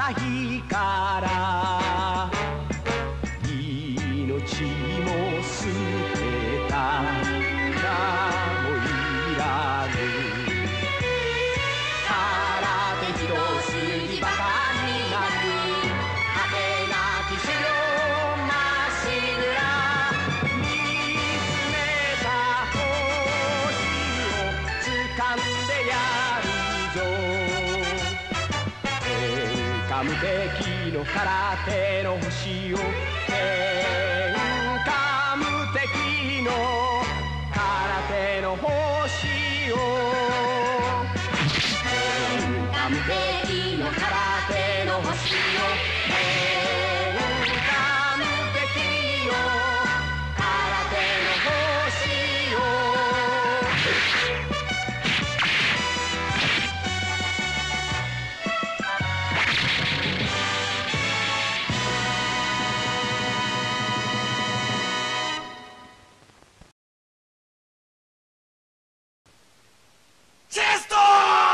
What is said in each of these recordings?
た日から命も捨てた名もいらぬ空手一筋バカになる果てなき修行まっしぐら見つめた星を掴んでやるぞ天下無敵の空手の星を天下無敵の空手の星を天下無敵の空手の星を天下無敵の空手の星をチェスト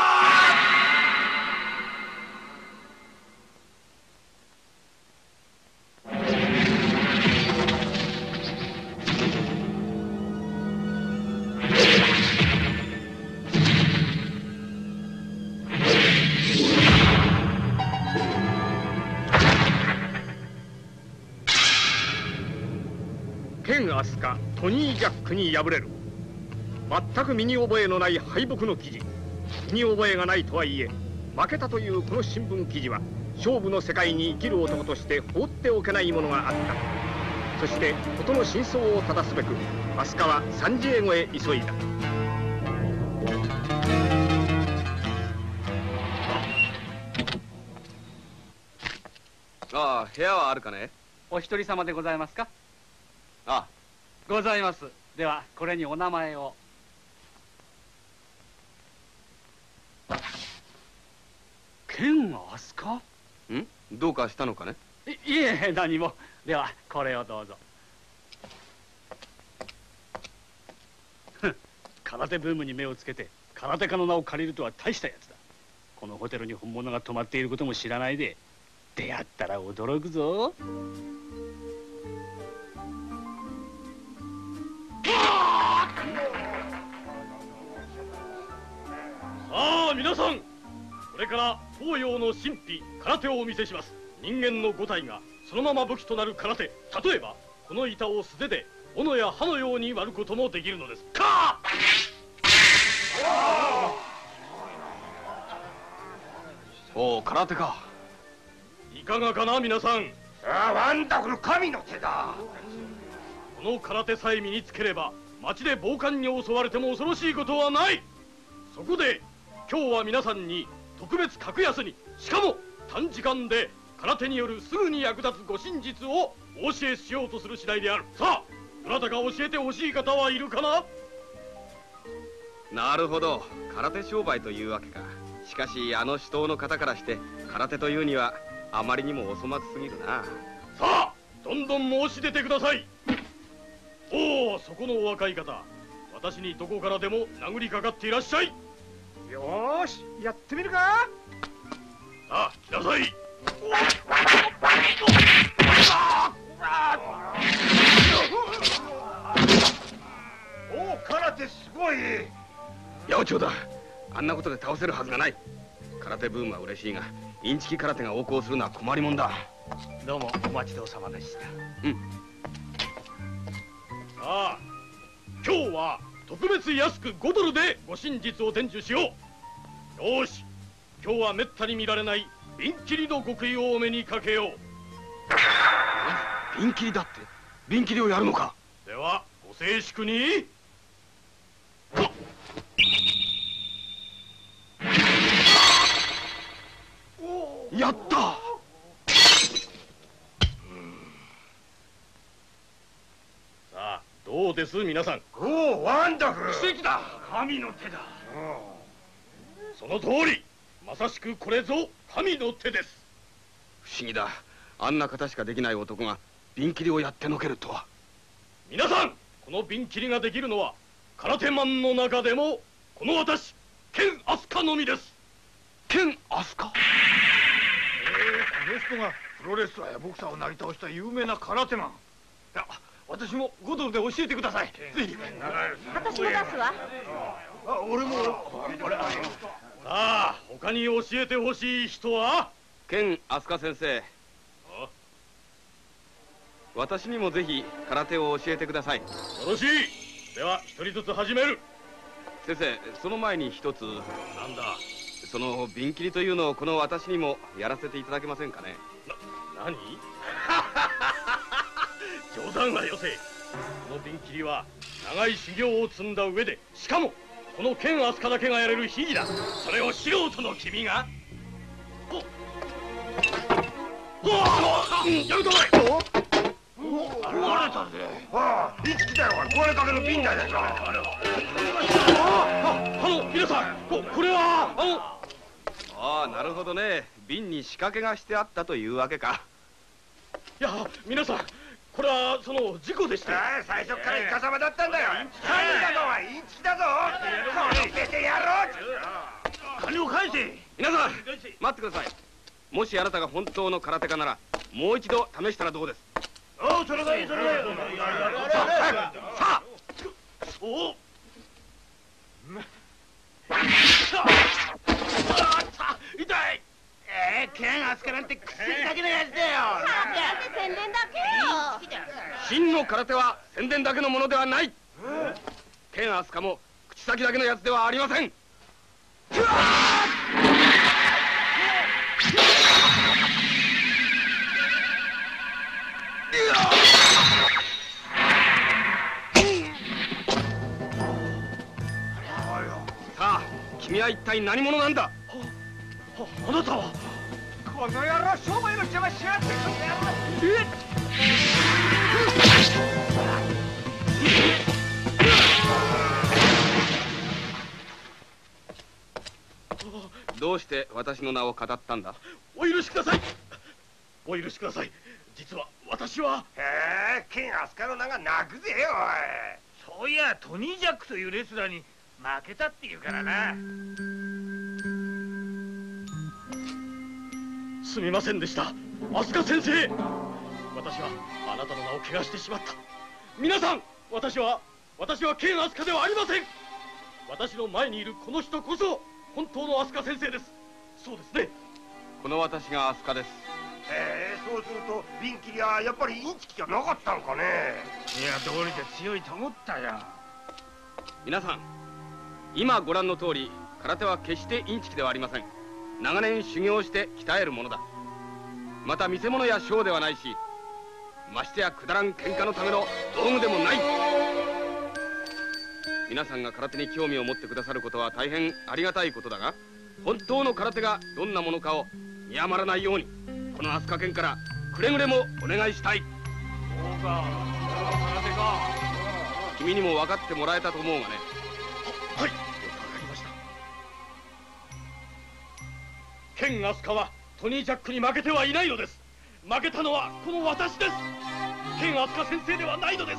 ケン・アスカ、トニー・ジャックに敗れる。全く身に覚えのない敗北の記事。身に覚えがないとはいえ、負けたというこの新聞記事は勝負の世界に生きる男として放っておけないものがあった。そして事の真相を正すべくアスカはサンジエゴへ急いだ。 ああ、部屋はあるかね。 お一人様でございますか？ ああ、 ございます。ではこれにお名前を。ケン・アスカ？ ん？どうかしたのかね。 いえ、何も。ではこれをどうぞ。空手ブームに目をつけて空手家の名を借りるとは大したやつだ。このホテルに本物が泊まっていることも知らないで出会ったら驚くぞ。さあ皆さん、これから東洋の神秘空手をお見せします。人間の5体がそのまま武器となる空手。例えばこの板を素手で斧や刃のように割ることもできるのです。かそう、空手か。 いかがかな皆さん。 ああ、ワンダフル、神の手だ。 この空手さえ身につければ町で暴漢に襲われても恐ろしいことはない。そこで今日は皆さんに特別格安に、しかも短時間で空手によるすぐに役立つ護身術をお教えしようとする次第である。さあ、どなたか教えてほしい方はいるかな？ なるほど、空手商売というわけか。しかしあの死闘の方からして空手というにはあまりにもお粗末すぎるな。 さあ、どんどん申し出てください。おお、そこのお若い方、私にどこからでも殴りかかっていらっしゃい。 よーし、やってみるか。 さあ、来なさい。 おお、空手すごい。 八百長だ。あんなことで倒せるはずがない。空手ブームは嬉しいが、インチキ空手が横行するのは困りもんだ。 どうもお待ちどうさまでした。 うん。 さあ、今日は特別安く5ドルで護身術を伝授しよう。よし、今日はめったに見られない瓶切りの極意をお目にかけよう。 瓶切りだって。瓶切りをやるのか。 ではご静粛に。 やった。 さあ、どうです皆さん。 おお、ワンダフル。 奇跡だ。 神の手だ。 その通り、まさしくこれぞ神の手です。 不思議だ。あんな方しかできない男が瓶切りをやってのけるとは。 皆さん、この瓶切りができるのは空手マンの中でもこの私、ケン・アスカのみです。 ケン・アスカ。 の人がプロレスラーやボクサーをなり倒した有名な空手マン。いや、私も5ドルで教えてください。ぜひ。 私も出すわ。 俺も。 さあ、他に教えてほしい人は？ ケン・アスカ先生、私にもぜひ空手を教えてください。 よろしい。では一人ずつ始める。 先生、その前に一つ。 なんだ？ その瓶切りというのをこの私にもやらせていただけませんかね。 何？冗談はよせ。この瓶切りは長い修行を積んだ上で、しかもこのケン・アスカだけがやれる秘技だ。それを素人の君が。やるとない。 壊れたぜ。ああ、いつ来たよ。壊れかけの瓶だよ。 皆さん、これはああ、なるほどね。瓶に仕掛けがしてあったというわけか。 いや、皆さん、これはその事故でして。 最初からイカサマだったんだよ。犯人だぞ、インチキだぞ。それ捨ててやろう。金を返せ。 皆さん、待ってください。もしあなたが本当の空手家なら、もう一度試したらどうです？ おう、それがいい、それがいい。 さあ、 お痛い。 ケン・アスカなんて薬だけのやつだよ。 宣伝だけよ。 真の空手は宣伝だけのものではない。ケン・アスカも口先だけのやつではありません。さあ、君は一体何者なんだ？ あなたは？ この野郎、商売の邪魔しやがって。 どうして私の名を語ったんだ？ お許しください。お許しください。実は私は。 へえ、ケン・アスカの名が泣くぜよ。そういや、トニー・ジャックというレスラーに負けたって言うからな。 すみませんでした、アスカ先生。私はあなたの名を汚してしまった。皆さん、私はケン・アスカではありません。私の前にいるこの人こそ本当のアスカ先生です。そうですね。 この私がアスカです。 そうすると瓶切りはやっぱりインチキじゃなかったのかね。いや、道理で強いと思ったよ。 皆さん、今ご覧の通り空手は決してインチキではありません。長年修行して鍛えるものだ。また見せ物やショーではないし、ましてやくだらん喧嘩のための道具でもない。皆さんが空手に興味を持ってくださることは大変ありがたいことだが、本当の空手がどんなものかを見余らないように、この飛鳥県からくれぐれもお願いしたい。 そうか、空手か。 君にも分かってもらえたと思うがね。 はい、よくわかりました。ケン・アスカはトニー・ジャックに負けてはいないのです。負けたのはこの私です。ケン・アスカ先生ではないのです。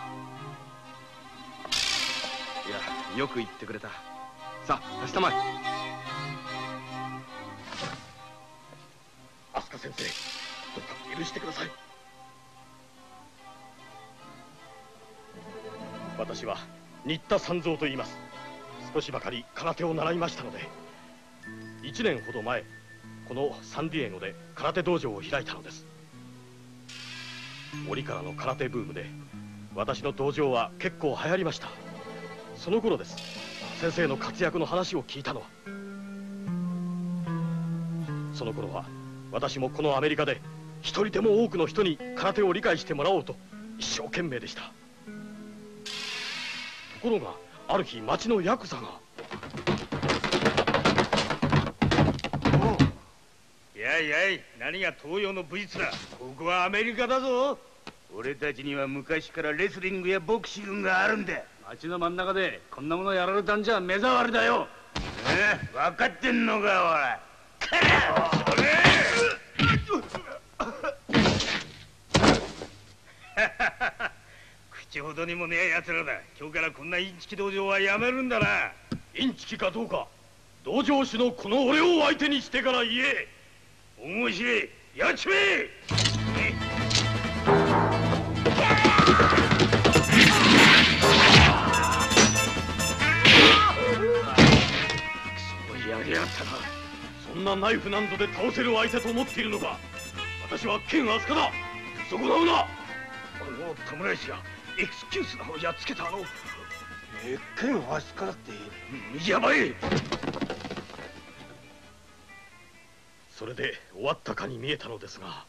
いや、よく言ってくれた。さあ、明日まで。 アスカ先生、どうか許してください。私は新田三蔵と言います。少しばかり空手を習いましたので、1年ほど前、このサンディエゴで空手道場を開いたのです。折からの空手ブームで私の道場は結構流行りました。その頃です、先生の活躍の話を聞いたのは。その頃は私もこのアメリカで一人でも多くの人に空手を理解してもらおうと一生懸命でした。ところがある日、町のヤクザが。 やいやい、何が東洋の武術だ。ここはアメリカだぞ。俺たちには昔からレスリングやボクシングがあるんだ。 町の真ん中でこんなものやられたんじゃ目障りだよ。 分かってんのか、おい。口ほどにもねえ奴らだ。今日からこんなインチキ道場はやめるんだな。 インチキかどうか、道場主のこの俺を相手にしてから言え。 面白い。やっちめえ。 やりやがったな。そんなナイフ何度で倒せる相手と思っているのか。私は剣飛鳥だ。損なうな。 この侍氏がエクスキュースの方やっつけた剣飛鳥だって。やばい。 それで終わったかに見えたのですが。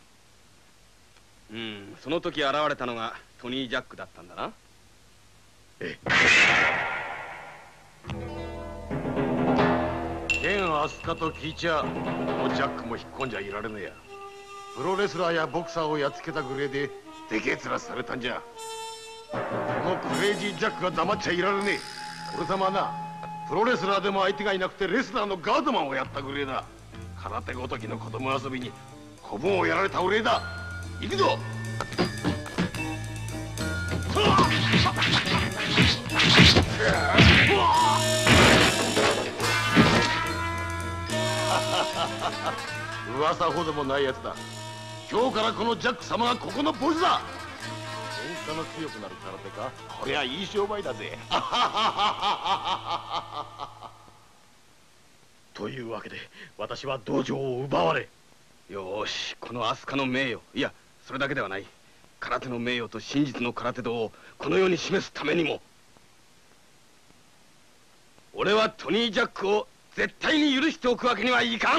その時現れたのがトニー・ジャックだったんだな。 ええ。 剣飛鳥と聞いちゃこのジャックも引っ込んじゃいられねえや。プロレスラーやボクサーをやっつけたぐれででけえ面されたんじゃ。このクレイジージャックが黙っちゃいられねえ。俺様はなプロレスラーでも相手がいなくてレスラーのガードマンをやったぐれえだ。空手ごときの子供遊びに子分をやられたお礼だ。行くぞ。噂ほどもないやつだ。今日からこのジャック様がここのボスだ。喧嘩の強くなる空手か。こりゃいい商売だぜ。 というわけで私は道場を奪われ。 よし、この飛鳥の名誉、いやそれだけではない、空手の名誉と真実の空手道をこの世に示すためにも、俺はトニー・ジャックを絶対に許しておくわけにはいかん。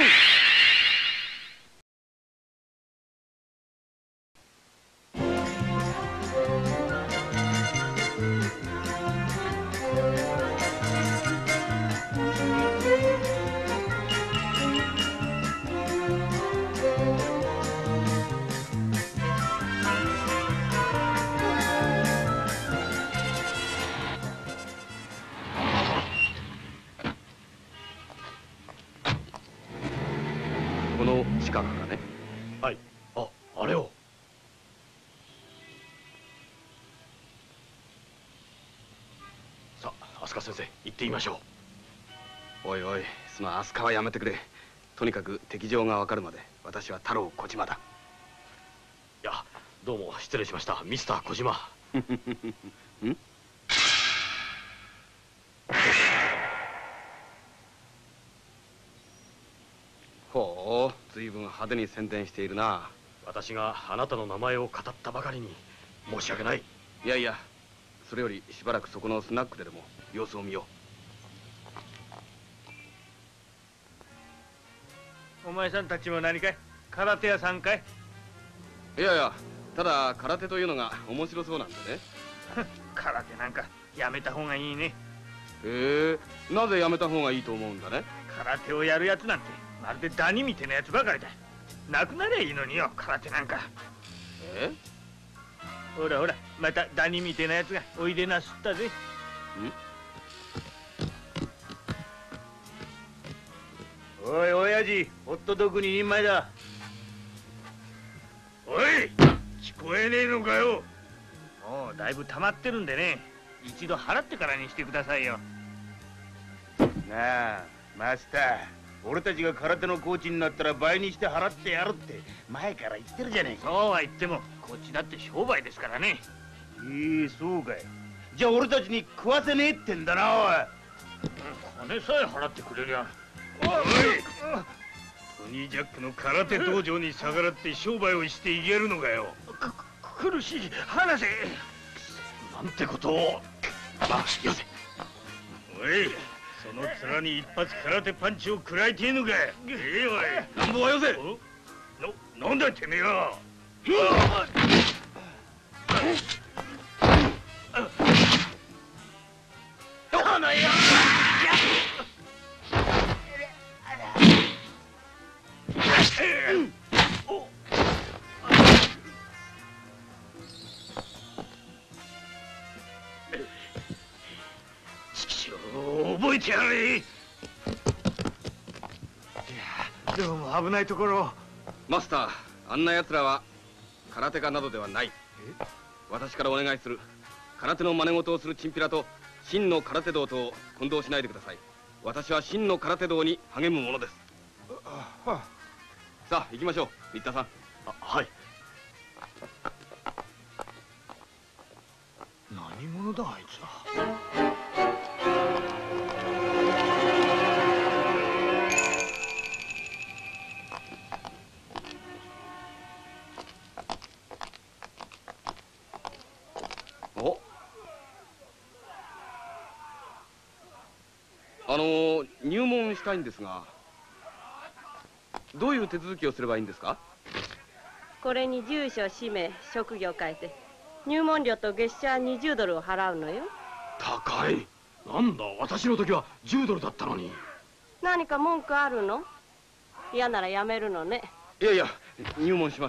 この近くがね。 はい。あれを。さあ飛鳥先生行ってみましょう。おいおい、その飛鳥はやめてくれ。とにかく敵情がわかるまで私は太郎小島だ。 いや、どうも失礼しました、ミスター小島。ん？ ほう、随分派手に宣伝しているな。 私があなたの名前を語ったばかりに申し訳ない。 いやいや、それよりしばらくそこのスナックででも様子を見よお前さんたちも何かい、空手屋さんかい。 う。いやいや、ただ空手というのが面白そうなんでね。 空手なんかやめた方がいいね。 なぜやめた方がいいと思うんだね。 空手をやるやつなんてまるでダニみたいなやつばかりだ。なくなりゃいいのによ、空手なんか。ほらほら、またダニみたいなやつがおいでなすったぜ。おい親父、ホットドッグに人前だ。おい、聞こえねえのかよ。もうだいぶ溜まってるんでね、一度払ってからにしてくださいよ。なあマスター、俺たちが空手のコーチになったら倍にして払ってやるって前から言ってるじゃねえか。そうは言ってもこっちだって商売ですからね。そうかい。じゃあ俺たちに食わせねえってんだな。おい、金さえ払ってくれりゃ。おい、トニー・ジャックの空手道場に逆らって商売をしていけるのかよ。苦しい、離せ。なんてことを。よせ。おい、その面に一発空手パンチを食らいてえのか。おい、なんぼはよせ。なんだてめえは。この野郎。覚えてやれ。どうも危ないところ。 マスター、あんな奴らは空手家などではない。私からお願いする。空手の真似事をするチンピラと真の空手道と混同しないでください。私は真の空手道に励むものです。 さあ行きましょう、新田さん。 はい。 何者だあいつは。 お、入門したいんですが、どういう手続きをすればいいんですか？ これに住所、氏名、職業を書いて入門料と月謝20ドルを払うのよ。 高い。なんだ、私の時は10ドルだったのに。 何か文句あるの？嫌ならやめるのね。 いやいや、入門します。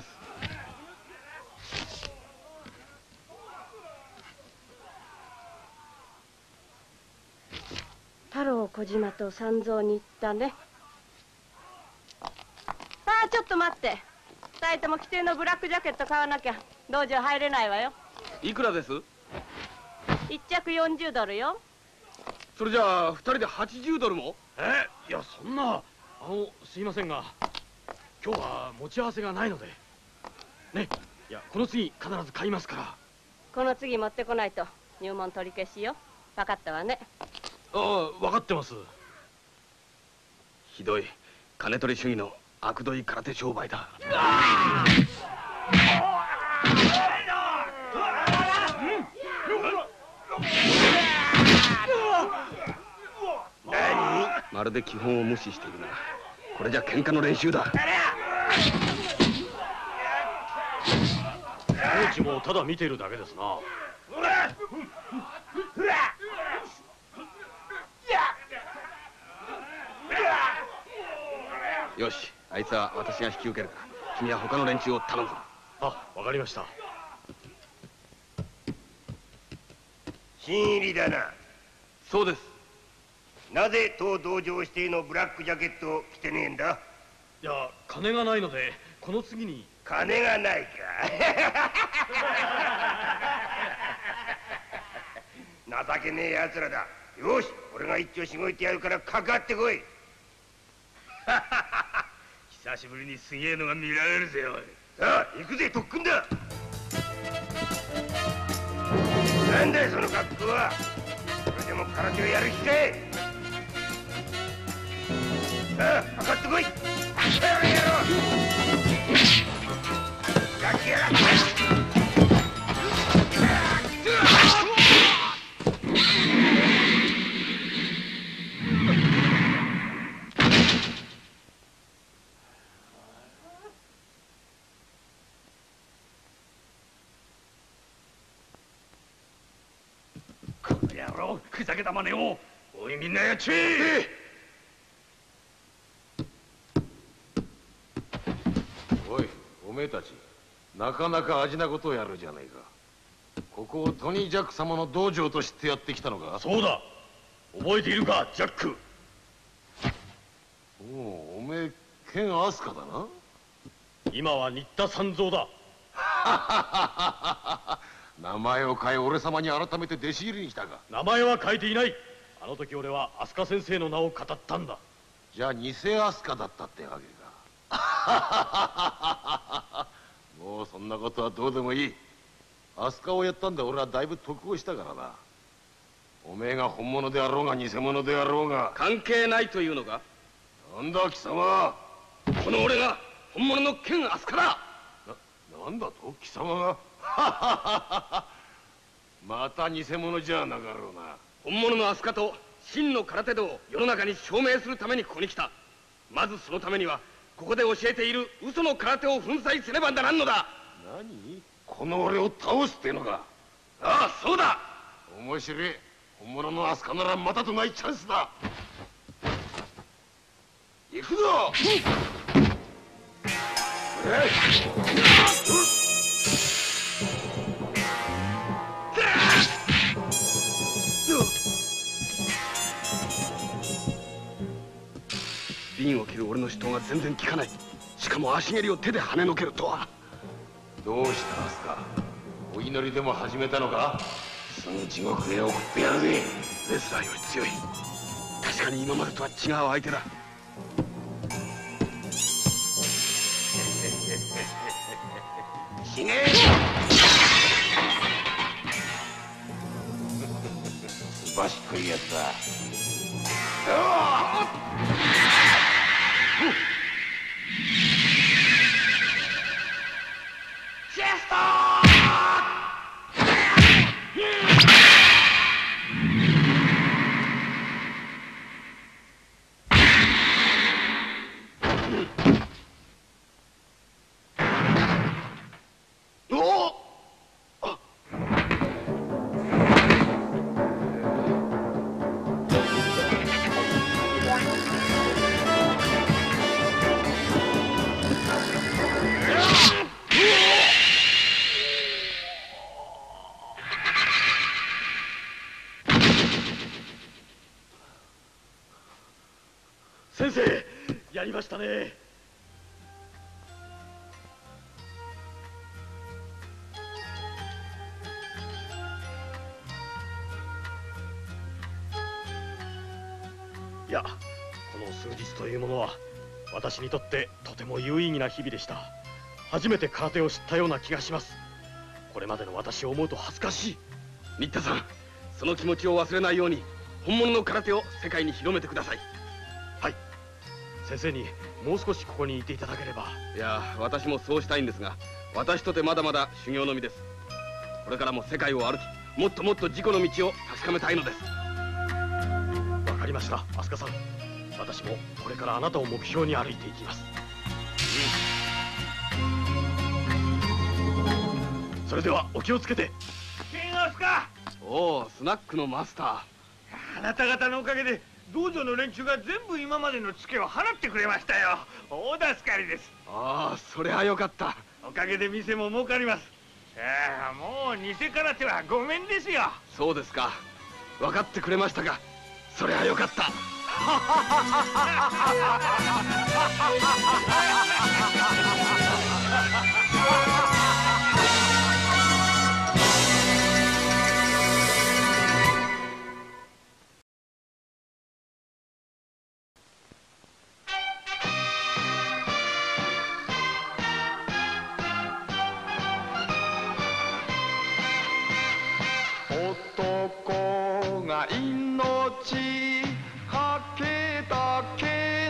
太郎、小島と三蔵に行ったね。ああ、ちょっと待って。2人とも規定のブラックジャケット買わなきゃ道場入れないわよ。 いくらです？ 1着40ドルよ。 それじゃあ2人で80ドルも？ いや、そんな。すいませんが、今日は持ち合わせがないのでね。いや、この次必ず買いますから。 この次持ってこないと入門取り消しよ。分かったわね。 ああ、分かってます。 ひどい金取り主義の悪どい空手商売だ。まるで基本を無視しているな。これじゃ喧嘩の練習だ。 コーチもただ見ているだけですな。 よし、あいつは私が引き受けるから、君は他の連中を頼むぞ。 あ、わかりました。 新入りだな。 そうです。 なぜ当道場指定のブラックジャケットを着てねえんだ？ いや、金がないのでこの次に。 金がないか。情けねえやつらだ。よし、俺が一丁しごいてやるからかかってこい。 久しぶりにすげえのが見られるぜおい。 さあ行くぜ、特訓だ。なんだよその格好は。それでも空手をやる気かい。さあかかってこい。やれやろう。やってやがった。 ふざけたまねを。おいみんなやっちえ。 おい、おめえたちなかなか味なことをやるじゃねえか。ここをトニー・ジャック様の道場としてやってきたのか？ そうだ。覚えているか、ジャック。 おめえケン・アスカだな。 今は新田三蔵だ。 名前を変え俺様に改めて弟子入りに来たか？ 名前は変えていない。あの時俺は飛鳥先生の名を語ったんだ。 じゃあ偽アスカだったってわけか。もうそんなことはどうでもいい。アスカをやったんで俺はだいぶ得をしたからな。おめえが本物であろうが偽物であろうが関係ないというのか？ なんだ貴様。 この俺が本物の剣アスカだ。 なんだと貴様が。また偽物じゃなかろうな。 本物のアスカと真の空手道を世の中に証明するためにここに来た。まずそのためにはここで教えている嘘の空手を粉砕せねばならんのだ。 何？この俺を倒すってのか？ ああ、そうだ。 面白い。本物のアスカならまたとないチャンスだ。行くぞ。 瓶を切る俺の手刀が全然効かない。しかも足蹴りを手で跳ねのけるとは。 どうしたアスカ？お祈りでも始めたのか？すぐ地獄へ送ってやるぜ。 レスラーより強い。確かに今までとは違う相手だ。 死ね。すばしっこいやつだ。チェスト先生、やりましたね。いや、この数日というものは私にとってとても有意義な日々でした。初めて空手を知ったような気がします。これまでの私を思うと恥ずかしい。 新田さん、その気持ちを忘れないように本物の空手を世界に広めてください。 はい、先生にもう少しここにいていただければ。 いや、私もそうしたいんですが、私とてまだまだ修行の身です。これからも世界を歩き、もっともっと自己の道を確かめたいのです。 わかりました、飛鳥さん。私もこれからあなたを目標に歩いていきます。それではお気をつけて。 ケンアスカ、 おお、スナックのマスター。 あなた方のおかげで道場の連中が全部今までのツケを払ってくれましたよ。大助かりです。 ああ、それはよかった。 おかげで店も儲かります。もう偽空手はごめんですよ。 そうですか。分かってくれましたか。それはよかった。 男が命かけた剣、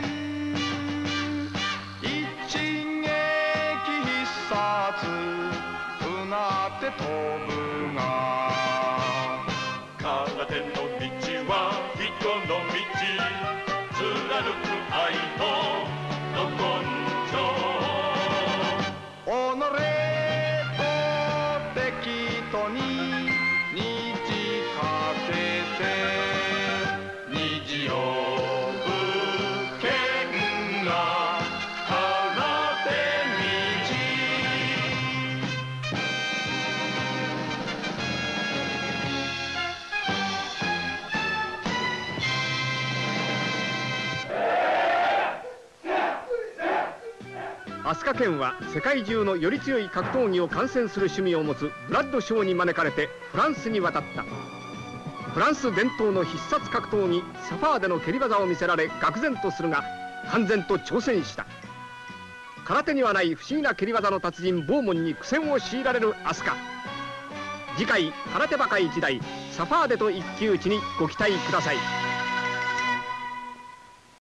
一撃必殺うなって飛ぶが、 空手の道は人の道、貫く愛とど根性。 己と敵とに虹かけて、虹をぶ剣が空手道。 飛鳥剣は世界中のより強い格闘技を観戦する趣味を持つブラッドショーに招かれてフランスに渡った。フランス伝統の必殺格闘技サファーでの蹴り技を見せられ愕然とするが、敢然と挑戦した。空手にはない不思議な蹴り技の達人ボーモンに苦戦を強いられる飛鳥。次回空手バカ一代サファーデと一騎打ちにご期待ください。